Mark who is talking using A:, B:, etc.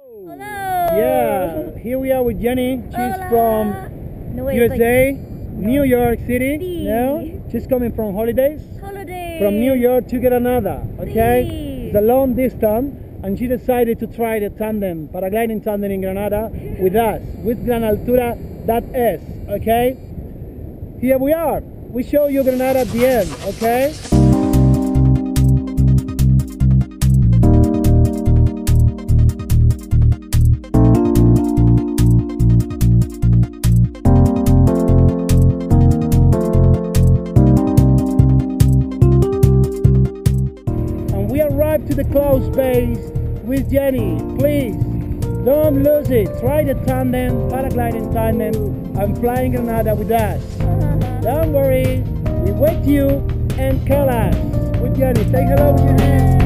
A: Hello.
B: Yeah, here we are with Jenny. She's
A: Hola.
B: from
A: No, wait,
B: USA,
A: like,
B: New York City.
A: Sí.
B: No, she's coming from holidays
A: holiday.
B: from New York to Granada. Okay,
A: Sí.
B: it's a long distance, and she decided to try the tandem, paragliding tandem in Granada with us, with Gran Altura .s. Okay, here we are. We show you Granada at the end. Okay. To the close base with Jenny. Please don't lose it. Try the tandem, paragliding tandem, and flying Granada with us. Don't worry, we wait you and call us with Jenny. Say hello with your hands.